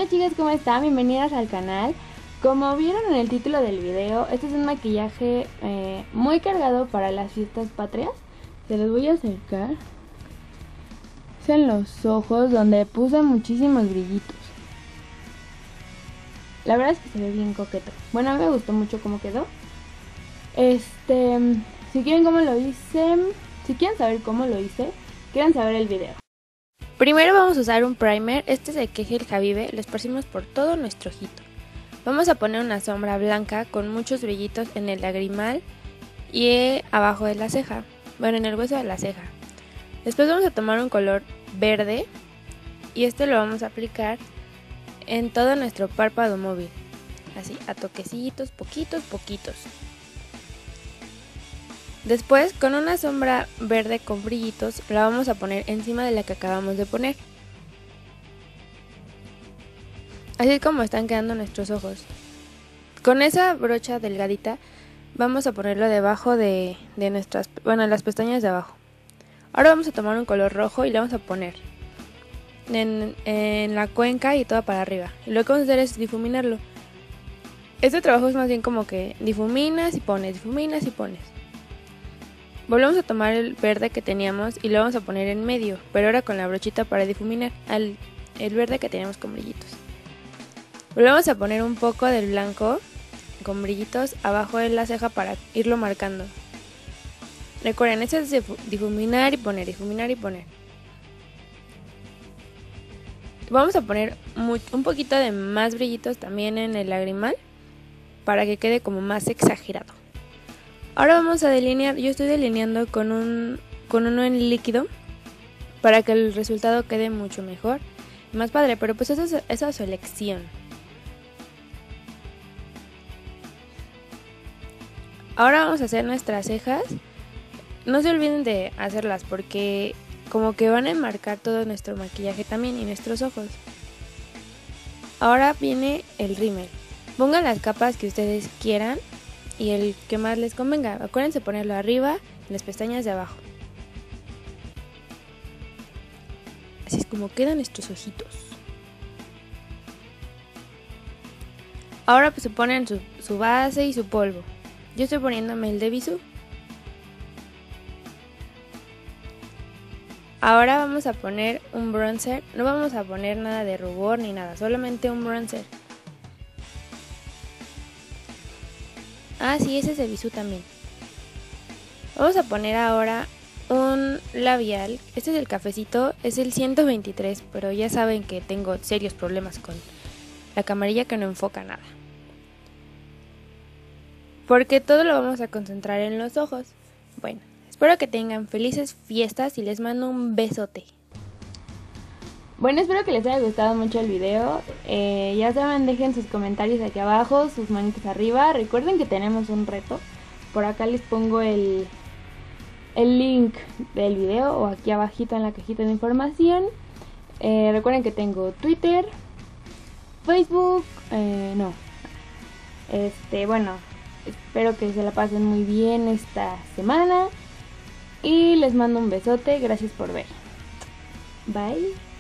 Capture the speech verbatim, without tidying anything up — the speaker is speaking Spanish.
Hola chicas, ¿cómo están? Bienvenidas al canal. Como vieron en el título del video, este es un maquillaje eh, muy cargado para las fiestas patrias. Se los voy a acercar. Es en los ojos donde puse muchísimos brillitos. La verdad es que se ve bien coqueto. Bueno, a mí me gustó mucho cómo quedó. Este, si quieren cómo lo hice, si quieren saber cómo lo hice, quieren saber el video. Primero vamos a usar un primer, este es de Kegel Habibe, lo esparcimos por todo nuestro ojito. Vamos a poner una sombra blanca con muchos brillitos en el lagrimal y abajo de la ceja, bueno, en el hueso de la ceja. Después vamos a tomar un color verde y este lo vamos a aplicar en todo nuestro párpado móvil, así a toquecitos, poquitos, poquitos. Después, con una sombra verde con brillitos, la vamos a poner encima de la que acabamos de poner. Así es como están quedando nuestros ojos. Con esa brocha delgadita, vamos a ponerlo debajo de, de nuestras, bueno, las pestañas de abajo. Ahora vamos a tomar un color rojo y le vamos a poner en, en la cuenca y todo para arriba. Y lo que vamos a hacer es difuminarlo. Este trabajo es más bien como que difuminas y pones, difuminas y pones. Volvemos a tomar el verde que teníamos y lo vamos a poner en medio, pero ahora con la brochita para difuminar al, el verde que teníamos con brillitos. Volvemos a poner un poco del blanco con brillitos abajo de la ceja para irlo marcando. Recuerden, eso es difuminar y poner, difuminar y poner. Vamos a poner muy, un poquito de más brillitos también en el lagrimal para que quede como más exagerado. Ahora vamos a delinear, yo estoy delineando con, un, con uno en líquido para que el resultado quede mucho mejor, más padre, pero pues eso es, esa es su elección. Ahora vamos a hacer nuestras cejas, no se olviden de hacerlas porque como que van a enmarcar todo nuestro maquillaje también y nuestros ojos. Ahora viene el rímel, pongan las capas que ustedes quieran y el que más les convenga. Acuérdense ponerlo arriba en las pestañas de abajo. Así es como quedan nuestros ojitos. Ahora pues se ponen su, su base y su polvo. Yo estoy poniéndome el de Bisú. Ahora vamos a poner un bronzer. No vamos a poner nada de rubor ni nada, solamente un bronzer. Ah, sí, ese es de Bisú también. Vamos a poner ahora un labial. Este es el cafecito, es el ciento veintitrés, pero ya saben que tengo serios problemas con la camarilla que no enfoca nada. Porque todo lo vamos a concentrar en los ojos. Bueno, espero que tengan felices fiestas y les mando un besote. Bueno, espero que les haya gustado mucho el video. Eh, ya saben, dejen sus comentarios aquí abajo, sus manitos arriba. Recuerden que tenemos un reto. Por acá les pongo el, el link del video o aquí abajito en la cajita de información. Eh, recuerden que tengo Twitter, Facebook, eh, no. Este, bueno, espero que se la pasen muy bien esta semana. Y les mando un besote. Gracias por ver. Bye.